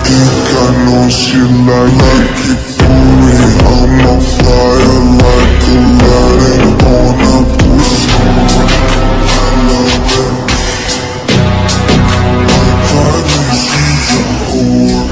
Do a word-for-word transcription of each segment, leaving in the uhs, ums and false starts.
think I know she like like it for me. I'm on fire like Aladdin on a pussy. I love it. My body, she's a whore.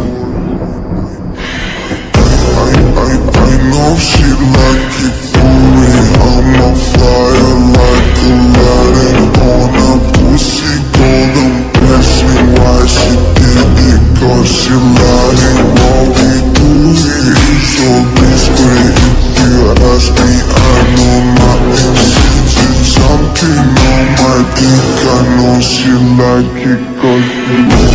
I, I, I know she like it for me. I'm on fire like Aladdin on a pussy. Golden blessing, why she did it? Cause she lying while we do it. It's all discreet. If you ask me, I know my intentions. Something on my dick, I know she like it. Cause she